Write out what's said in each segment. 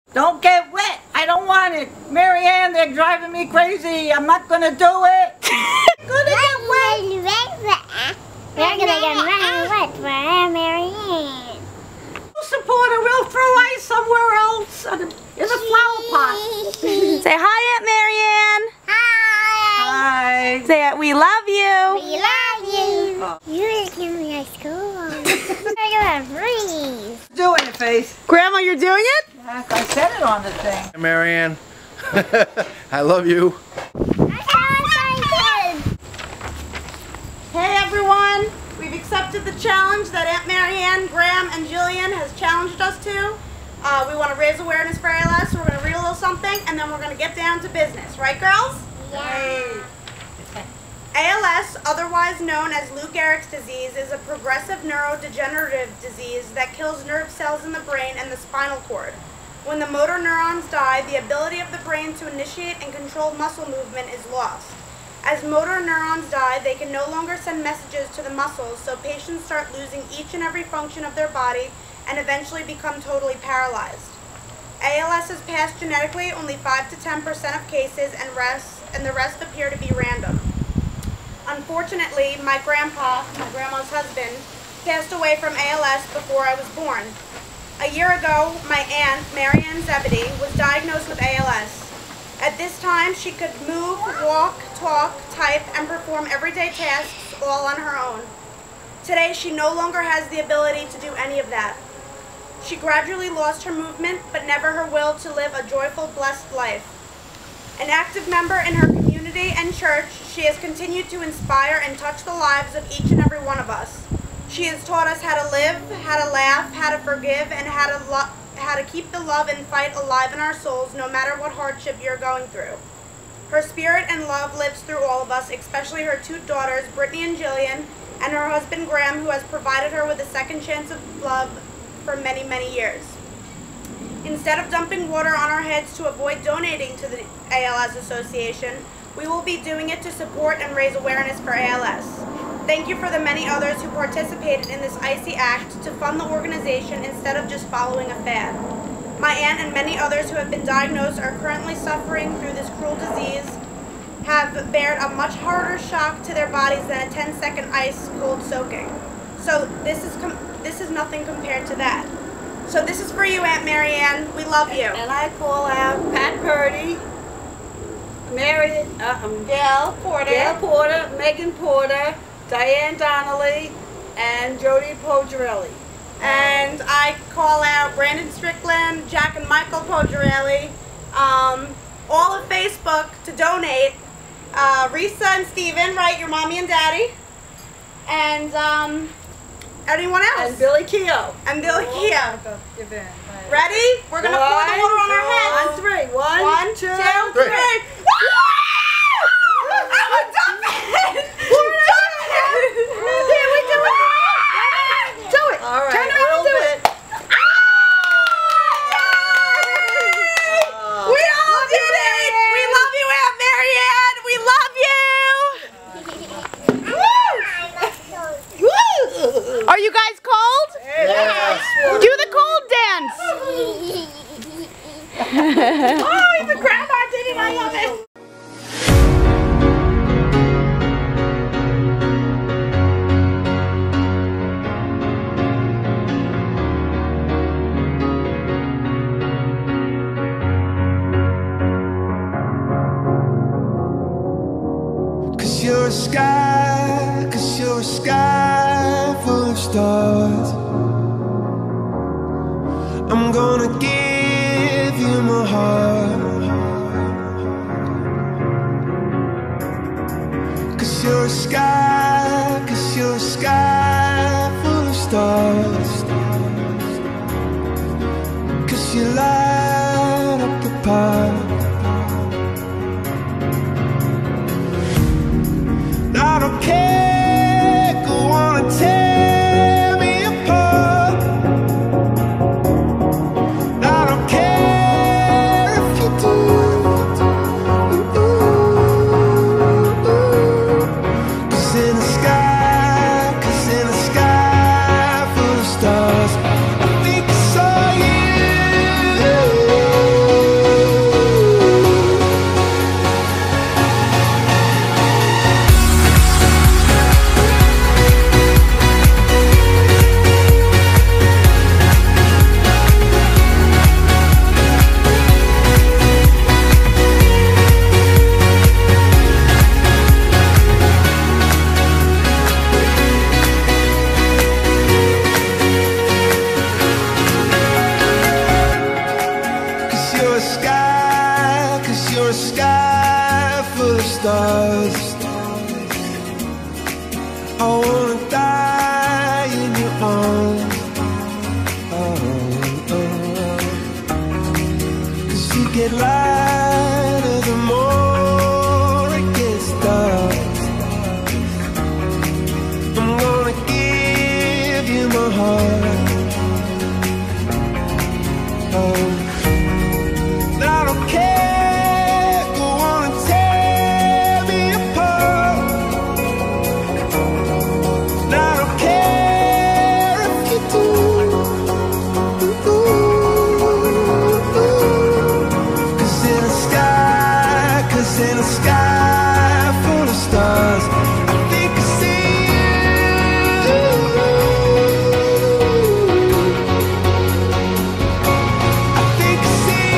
Don't get wet. I don't want it. Marianne, they're driving me crazy. I'm not gonna do it. Gonna get wet. We're gonna get really wet for Marianne. Supporter, we'll throw ice somewhere else in the flower pot. Say hi, Aunt Marianne. Hi. Say we love you. We love you. Oh. You're giving me a school. We're gonna freeze. Doing it, Faith. Grandma, you're doing it? Yes, I said it on the thing. Hey, Marianne. I love you. Hey everyone, we've accepted the challenge that Aunt Marianne, Graham, and Jillian has challenged us to. We want to raise awareness for ALS, so we're going to read a little something, and then we're going to get down to business. Right, girls? Yeah. ALS, otherwise known as Lou Gherigs disease, is a progressive neurodegenerative disease that kills nerve cells in the brain and the spinal cord. When the motor neurons die, the ability of the brain to initiate and control muscle movement is lost. As motor neurons die, they can no longer send messages to the muscles, so patients start losing each and every function of their body and eventually become totally paralyzed. ALS is passed genetically, only 5 to 10% of cases, and the rest appear to be random. Unfortunately, my grandpa, my grandma's husband, passed away from ALS before I was born. A year ago, my aunt, Marianne Zebedee, was diagnosed with ALS. At this time, she could move, walk, talk, type, and perform everyday tasks all on her own. Today, she no longer has the ability to do any of that. She gradually lost her movement, but never her will to live a joyful, blessed life. An active member in her community and church, she has continued to inspire and touch the lives of each and every one of us. She has taught us how to live, how to laugh, how to forgive, and how to keep the love and fight alive in our souls no matter what hardship you're going through. Her spirit and love lives through all of us, especially her two daughters, Brittany and Jillian, and her husband, Graham, who has provided her with a second chance of love for many, many years. Instead of dumping water on our heads to avoid donating to the ALS Association, we will be doing it to support and raise awareness for ALS. Thank you for the many others who participated in this icy act to fund the organization instead of just following a fad. My aunt and many others who have been diagnosed or currently suffering through this cruel disease have bared a much harder shock to their bodies than a 10-second ice cold soaking. So this is nothing compared to that. So this is for you, Aunt Marianne. We love you. And I call out Pat Purdy, Gail Porter, Megan Porter, Diane Donnelly, and Jody Pogerelli. And I call out Brandon Strickland, Jack and Michael Pogerelli, all of Facebook to donate. Risa and Steven, right, your mommy and daddy. And anyone else? And Billy Keogh. And Billy Keogh. Give in. Ready? We're going to pour the water on our heads. On three. One, two, three. All right, turn around and do it. We all did it. We love you, Aunt Marianne. We love you. Woo! Are you guys cold? Yes. Do the cold dance. Oh, even Grandma did it. I love it. You're a sky full of stars. I'm gonna give you my heart. 'Cause you're a sky full of stars. 'Cause you light up the park. I don't care, go on and tear me apart. I don't care if you do. 'Cause in the sky full of stars, I think I saw you. get lighter, the more it gets dark. I'm gonna give you my heart. Oh, I don't care, go on and tear me apart. I don't care if you do. In a sky full of stars, I think I see you. I think I see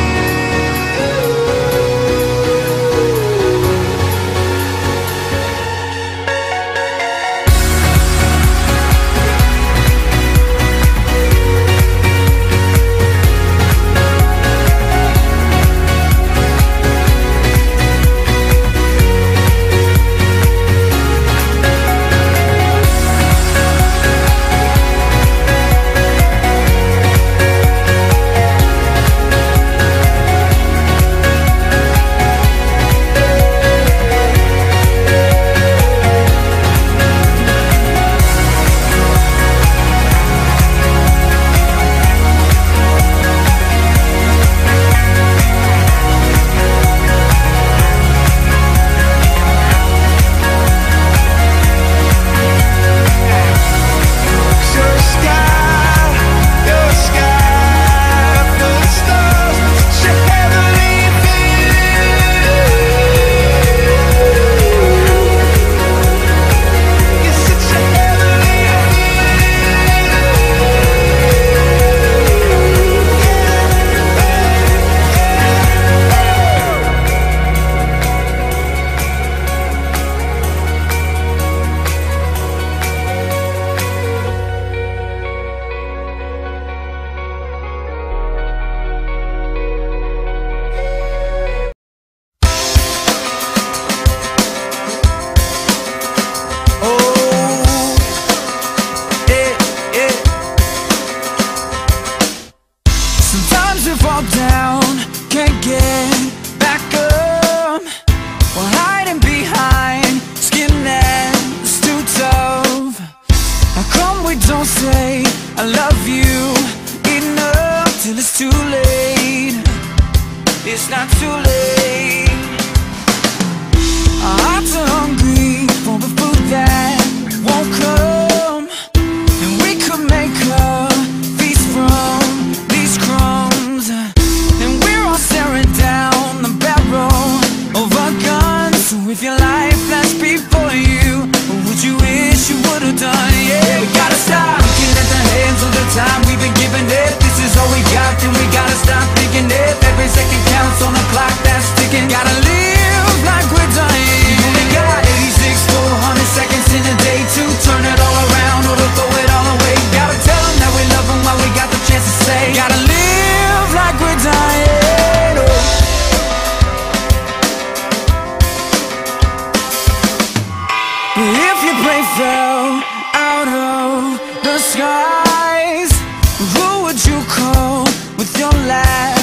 down, can't get back up, while hiding behind skin that's too tough. How come we don't say I love you enough till it's too late? It's not too late. Our hearts are hungry for the food that won't come, and we could make a feast from these crumbs. Staring down the barrel of a gun. So if your life flashed before you, what would you wish you would have done? Yeah, we gotta stop looking at the hands of the time we've been giving it. This is all we got, then we gotta stop thinking it. Every second counts on the clock that's ticking. Gotta live like we're dying. You only got 86 400 seconds in a day to turn it all around or to throw it all away. Gotta tell them that we love them while we got the chance to say. Gotta live like we're dying. If your brain fell out of the skies, who would you call with your last